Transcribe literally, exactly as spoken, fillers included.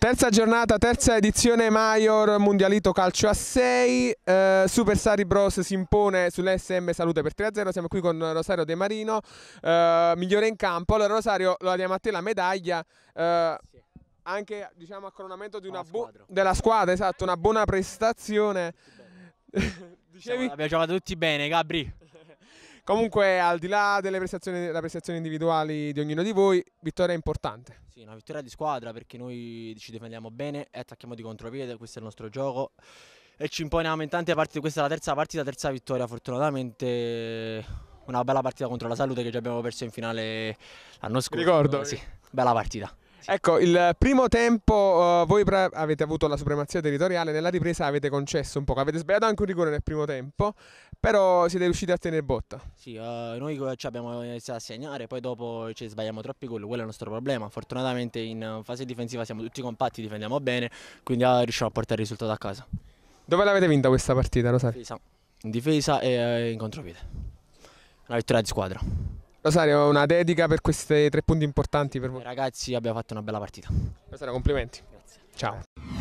Terza giornata, terza edizione Major Mondialito Calcio a sei, eh, Super Sari Bros si impone sull'S M Salute per tre a zero, siamo qui con Rosario De Marino, eh, migliore in campo. Allora Rosario, lo diamo a te la medaglia, eh, sì. Anche diciamo a coronamento di una squadra. della squadra, esatto, una buona prestazione. Dicevi? Abbiamo giocato tutti bene, Gabri. Comunque, al di là delle prestazioni, delle prestazioni individuali di ognuno di voi, vittoria importante. Sì, una vittoria di squadra perché noi ci difendiamo bene e attacchiamo di contropiede, questo è il nostro gioco e ci imponiamo in tante partite. Questa è la terza partita, terza vittoria, fortunatamente una bella partita contro la Salute che già abbiamo perso in finale l'anno scorso. Ricordo. Sì, bella partita. Sì. Ecco, il primo tempo uh, voi avete avuto la supremazia territoriale, nella ripresa avete concesso un po', avete sbagliato anche un rigore nel primo tempo, però siete riusciti a tenere botta. Sì, uh, noi ci abbiamo iniziato a segnare, poi dopo ci sbagliamo troppi gol, quello è il nostro problema. Fortunatamente in fase difensiva siamo tutti compatti, difendiamo bene, quindi uh, riusciamo a portare il risultato a casa. Dove l'avete vinta questa partita, Rosario? In difesa, in difesa e uh, in contropiede. Una vittoria di squadra. Rosario, una dedica per questi tre punti importanti per voi. Ragazzi, abbiamo fatto una bella partita. Rosario, complimenti. Grazie. Ciao.